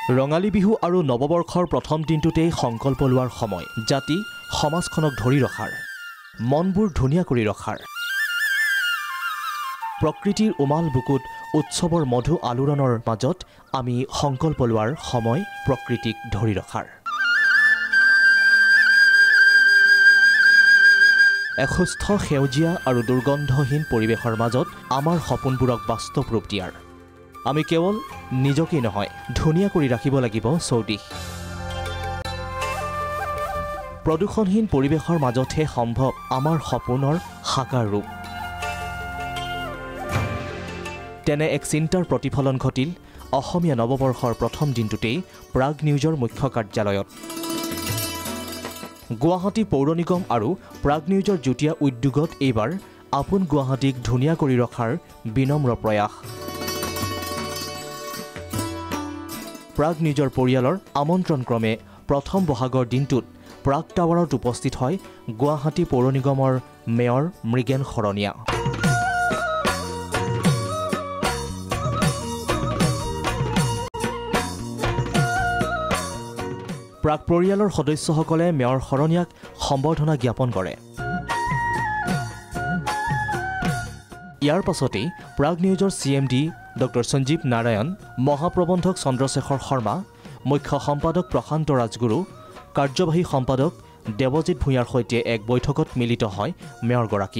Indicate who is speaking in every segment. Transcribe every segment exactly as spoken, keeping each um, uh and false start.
Speaker 1: ৰঙালী বিহু আৰু নৱবৰ্ষৰ প্ৰথম দিনটোতেই সংকল্প লোৱাৰ সময় জাতি সমাজখনক ধৰি ৰখাৰ মনবোৰ ধুনীয়া কৰি ৰখাৰ প্ৰকৃতিৰ উমাল বুকুত উৎসৱৰ মধু আলোড়নৰ মাজত আমি সংকল্প লোৱাৰ সময় প্ৰকৃতিক ধৰি ৰখাৰ এখুস্থ সেউজীয়া আৰু দুৰ্গন্ধহীন পৰিৱেশৰ মাজত আমাৰ সপোনবোৰক বাস্তৱ ৰূপ দিয়াৰ আমি কেৱল নিজকে নহয় ধুনীয়া কৰি ৰাখিব লাগিব চৌদিশ প্ৰদূষণহীন পৰিৱেশৰ মাজতহে সম্ভৱ আমাৰ সপোনৰ সাকাৰ ৰূপ তেনে এক চিন্তাৰ প্ৰতিফলন ঘটিল অসমীয়া নৱবৰ্ষৰ প্ৰথম দিনটোতেই প্ৰাগ নিউজৰ মুখ্য কাৰ্যালয়ত গুৱাহাটী পৌৰ নিগম আৰু প্ৰাগ নিউজৰ যুটীয়া উদ্যোগত এইবাৰ আপোন গুৱাহাটীক ধুনীয়া কৰি ৰখাৰ বিনম্ৰ প্ৰয়াস প্ৰাগ নিউজৰ পৰিয়ালৰ আমন্ত্ৰণক্ৰমে প্ৰথম বহাগৰ দিনটোত প্ৰাগ টাৱাৰত উপস্থিত হয় গুৱাহাটী পৌৰ নিগমৰ মেয়ৰ মৃগেন শৰণীয়া প্ৰাগ পৰিয়ালৰ সদস্যসকলে মেয়ৰ শৰণীয়াক সম্বৰ্ধনা জ্ঞাপন কৰে ইয়াৰ পাছতেই প্ৰাগ নিউজৰ C M D doctor Sanjeev Narayan মহাপ্ৰবন্ধক চন্দ্ৰশেখৰ শৰ্মা মুখ্য সম্পাদক প্ৰশান্ত ৰাজগুৰু কাৰ্যবাহী সম্পাদক দেৱজিৎ ভূঞাৰ সৈতে এক বৈঠকত মিলিত হয় মেয়ৰগৰাকী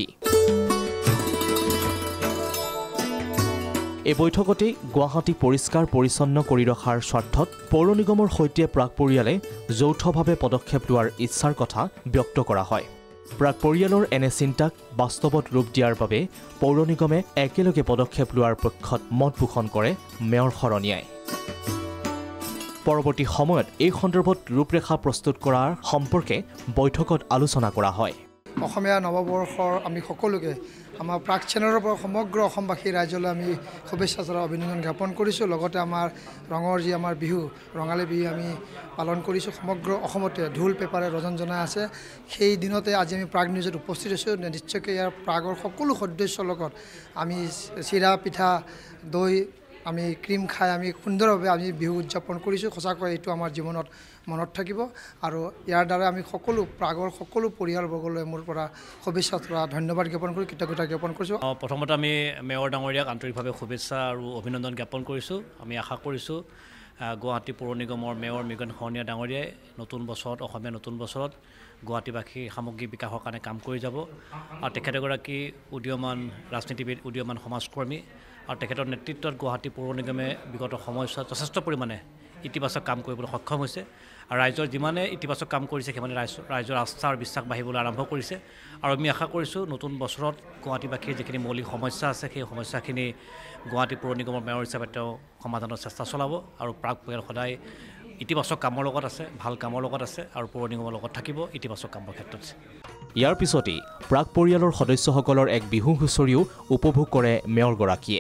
Speaker 1: এই বৈঠকতে গুৱাহাটী পৰিষ্কাৰ পৰিচ্ছন্ন কৰি ৰখাৰ স্বাৰ্থত পৌৰ নিগমৰ সৈতে প্ৰাগ পৰিয়ালে যৌথভাৱে পদক্ষেপ লোৱাৰ ইচ্ছাৰ কথা ব্যক্ত কৰা হয় প্ৰাগ পৰিয়ালৰ এনে চিন্তাক বাস্তৱত ৰূপ দিয়াৰ বাবে পৌৰ নিগমে একেলগে পদক্ষেপ লোৱাৰ পক্ষত মত পোষণ কৰে মেয়ৰ শৰণীয়াই পৰৱৰ্তী সময়ত এই সন্দৰ্ভত ৰূপৰেখা প্ৰস্তুত কৰাৰ সম্পৰ্কে বৈঠকত আলোচনা কৰা হয়
Speaker 2: অসমীয়া নৱবৰ্ষৰ আমি সকলোকে আমাৰ প্ৰাগ চেনেলৰ পৰা সমগ্ৰ অসমবাসী ৰাইজলৈ আমি শুভেচ্ছা জনাই অভিনন্দন জ্ঞাপন কৰিছোঁ লগতে আমাৰ ৰঙৰ যি আমাৰ বিহু ৰঙালী বিহু আমি পালন কৰিছোঁ সমগ্ৰ অসমতে ঢোল পেপাৰে ৰজন জনাই আছে সেই দিনতে আজি আমি প্ৰাগ নিউজত উপস্থিত হৈছোঁ নিশ্চয়কৈ ইয়াৰ প্ৰাগৰ সকলো সদস্যৰ লগত আমি চিৰা পিঠা দৈ আমি ক্ৰীম খাই আমি সুন্দৰভাৱে আমি বিহু উদযাপন কৰিছোঁ সঁচাকৈ এইটো আমাৰ জীৱনত মনত থাকিব আৰু ইয়াৰ দ্বাৰা আমি সকলো প্ৰাগৰ সকলো পৰিয়ালবৰ্গলৈ মোৰ পৰা শুভেচ্ছা ধন্যবাদ জ্ঞাপন কৰি কৃতজ্ঞতা জ্ঞাপন কৰিছোঁ
Speaker 3: প্ৰথমতে আমি মেয়ৰ ডাঙৰীয়াক আন্তৰিকভাৱে শুভেচ্ছা আৰু অভিনন্দন জ্ঞাপন কৰিছোঁ আমি আশা কৰিছোঁ গুৱাহাটী পৌৰ নিগমৰ মেয়ৰ মৃগেন শৰণীয়া ডাঙৰীয়াই নতুন বছৰত অসমীয়া নতুন বছৰত গুৱাহাটীবাসীৰ সামগ্ৰিক বিকাশৰ কাৰণে কাম কৰি যাব আৰু তেখেত এগৰাকী উদীয়মান ৰাজনীতিবিদ উদীয়মান সমাজকৰ্মী আৰু তেখেতৰ নেতৃত্বত গুৱাহাটী পৌৰ নিগমে বিগত সময়ছোৱাত যথেষ্ট পৰিমাণে ইতিবাচক কাম কৰিবলৈ সক্ষম হৈছে আৰু ৰাইজৰ যিমানে ইতিবাচক কাম কৰিছে সিমানে ৰাইজ ৰাইজৰ আস্থা আৰু বিশ্বাস বাঢ়িবলৈ আৰম্ভ কৰিছে আৰু আমি আশা কৰিছোঁ নতুন বছৰত গুৱাহাটীবাসীৰ যিখিনি মৌলিক সমস্যা আছে সেই সমস্যাখিনি গুৱাহাটী পৌৰ নিগমৰ মেয়ৰ হিচাপে তেওঁ সমাধানৰ চেষ্টা চলাব আৰু প্ৰাগ পৰিয়াল সদায় ইতিবাচক কামৰ লগত আছে ভাল কামৰ লগত আছে আৰু পৌৰ নিগমৰ লগত থাকিব ইতিবাচক কামৰ ক্ষেত্ৰত
Speaker 1: ইয়াৰ পিছতেই প্ৰাগ পৰিয়ালৰ সদস্যসকলৰ এক বিহু হুঁচৰিও উপভোগ কৰে মেয়ৰগৰাকীয়ে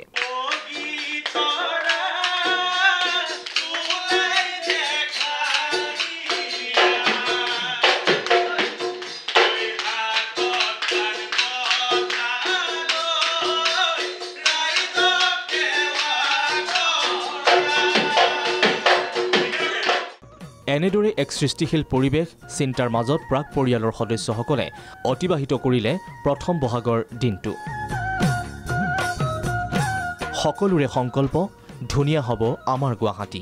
Speaker 1: এনেদৰে এক সৃষ্টিশীল পৰিৱেশ চিন্তাৰ মাজত প্ৰাগ পৰিয়ালৰ সদস্যসকলে অতিবাহিত কৰিলে প্ৰথম বহাগৰ দিনটো সকলোৰে সংকল্প ধুনীয়া হ'ব আমাৰ গুৱাহাটী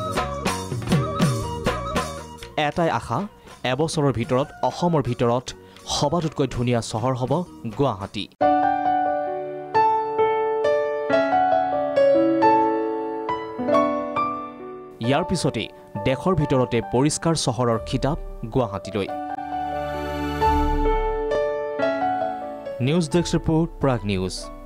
Speaker 1: এটাই আশা এবছৰৰ ভিতৰত অসমৰ ভিতৰত সবাতোতকৈ ধুনীয়া চহৰ হ'ব গুৱাহাটী ইয়াৰ পিছতে দেশৰ ভিতৰতে পৰিষ্কাৰ চহৰৰ খিতাপ গুৱাহাটীলৈ news desk report Prag news.